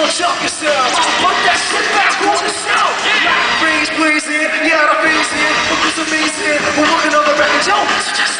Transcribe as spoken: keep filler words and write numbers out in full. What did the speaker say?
jump yourself. Put that shit back on the shelf. Freeze, please, yeah, the freeze here. Look what's amazing. We're working on the record, yo. So just